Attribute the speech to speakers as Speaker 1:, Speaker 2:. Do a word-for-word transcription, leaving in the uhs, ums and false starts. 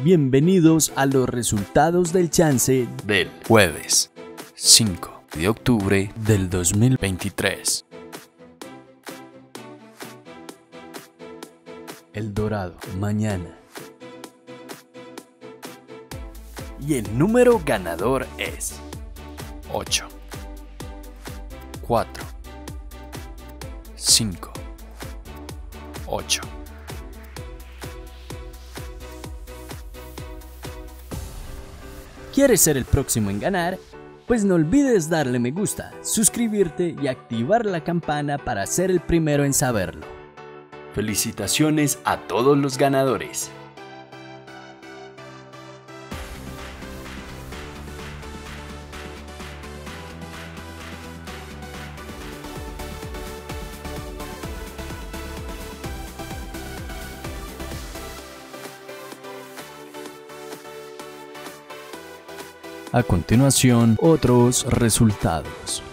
Speaker 1: Bienvenidos a los resultados del chance
Speaker 2: del jueves cinco de octubre del dos mil veintitrés.
Speaker 1: El Dorado, mañana. Y el número ganador es
Speaker 2: ocho, cuatro, cinco, ocho.
Speaker 1: ¿Quieres ser el próximo en ganar? Pues no olvides darle me gusta, suscribirte y activar la campana para ser el primero en saberlo.
Speaker 2: Felicitaciones a todos los ganadores.
Speaker 1: A continuación, otros resultados.